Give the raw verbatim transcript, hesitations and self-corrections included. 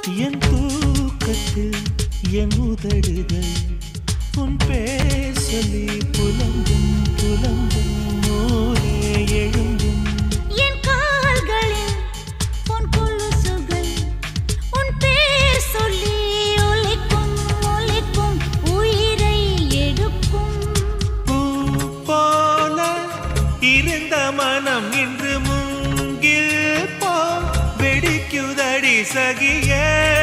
என் தூக்கத்தில் என் உதடுகள் உன் பேர் சொல்லி புலம்பும் புலம்பும் நூலே எழும்பும் என் கால்களில் உன் கொலுசுகள் உன் பேர் சொல்லி ஒலிக்கும் ஒலிக்கும் உயிரை எடுக்கும் பூ போல இருந்த மனம் இன்று மூங்கில் போ வெடிக்குதடி சகியே